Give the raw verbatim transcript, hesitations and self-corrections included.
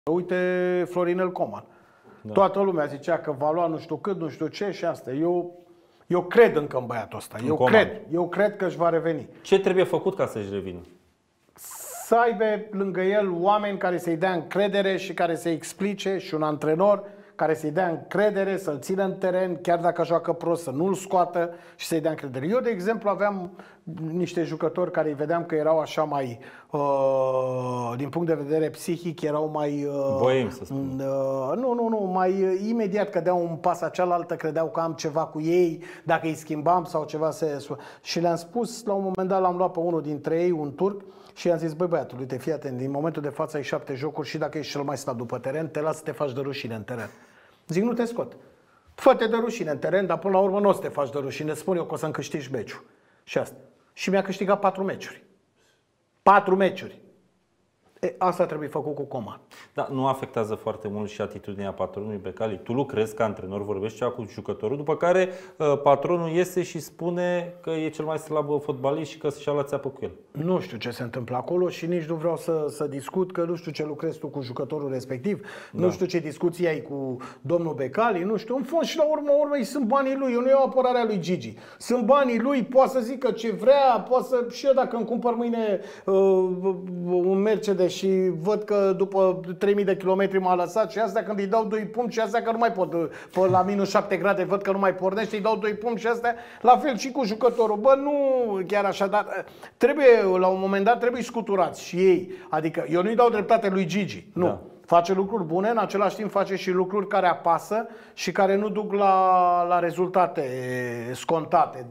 Uite Florinel Coman. Da. Toată lumea zicea că va lua nu știu cât, nu știu ce și asta. Eu, eu cred încă în băiatul ăsta. Eu cred, eu cred că își va reveni. Ce trebuie făcut ca să-și revină? Să aibă lângă el oameni care să-i dea încredere și care să-i explice, și un antrenor care să-i dea încredere, să-l țină în teren, chiar dacă joacă prost, să nu-l scoată și să-i dea încredere. Eu, de exemplu, aveam niște jucători care îi vedeam că erau așa mai, uh, din punct de vedere psihic, erau mai... Uh, Voim să spun. Uh, nu, nu, nu, mai uh, imediat cădeau un pas cealaltă, credeau că am ceva cu ei, dacă îi schimbam sau ceva se... Și le-am spus, la un moment dat l-am luat pe unul dintre ei, un turc, și i-am zis, băi băiatul, uite, fii atent, din momentul de față ai șapte jocuri și dacă ești cel mai slab după teren, te las să te faci de rușine în teren. Zic, nu te scot. Fă-te de rușine în teren, dar până la urmă nu o să te faci de rușine. Spun eu că o să-mi câștigi meciul. Și asta. Și mi-a câștigat patru meciuri. Patru meciuri. E, asta trebuie făcut cu Coman. Dar nu afectează foarte mult și atitudinea patronului Becali? Tu lucrezi ca antrenor, vorbești cea cu jucătorul, după care uh, patronul iese și spune că e cel mai slab fotbalist și că și-a luat țeapă cu el. Nu știu ce se întâmplă acolo și nici nu vreau să, să discut, că nu știu ce lucrezi tu cu jucătorul respectiv, da. Nu știu ce discuții ai cu domnul Becali, nu știu, în fond și la urmă urmei sunt banii lui, eu nu iau apărarea lui Gigi. Sunt banii lui, poate să zică ce vrea, poate să... Și eu dacă îmi cumpăr mâine uh, un Mercedes și văd că după trei mii de kilometri m-a lăsat și asta când îi dau doi pumni și asta că nu mai pot, pe la minus șapte grade văd că nu mai pornește, îi dau doi pumni și asta, la fel și cu jucătorul. Bă, nu chiar așa, dar trebuie, la un moment dat trebuie scuturați și ei. Adică eu nu-i dau dreptate lui Gigi, nu. Da. Face lucruri bune, în același timp face și lucruri care apasă și care nu duc la, la rezultate scontate.